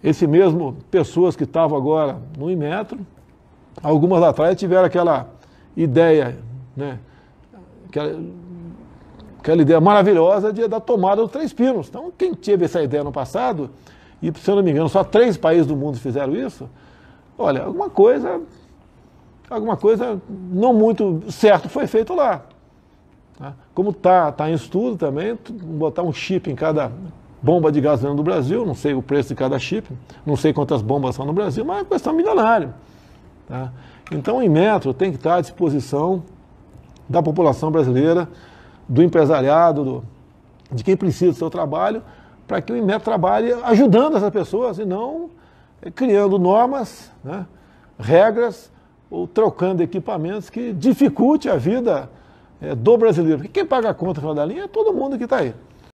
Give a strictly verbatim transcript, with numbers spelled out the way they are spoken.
esse mesmo, pessoas que estavam agora no Inmetro, algumas lá atrás tiveram aquela ideia, né, aquela, aquela ideia maravilhosa de, da tomada dos Três Pinos. Então, quem teve essa ideia no passado, e se eu não me engano, só três países do mundo fizeram isso, olha, alguma coisa, alguma coisa não muito certo foi feito lá. Tá? Como está tá em estudo também, botar um chip em cada bomba de gasolina do Brasil, não sei o preço de cada chip, não sei quantas bombas são no Brasil, mas é uma questão milionária. Tá? Então o Inmetro tem que estar à disposição da população brasileira, do empresariado, do, de quem precisa do seu trabalho, para que o Inmetro trabalhe ajudando essas pessoas e não é, criando normas, né, regras ou trocando equipamentos que dificulte a vida é, do brasileiro. Porque quem paga a conta no final da linha é todo mundo que está aí.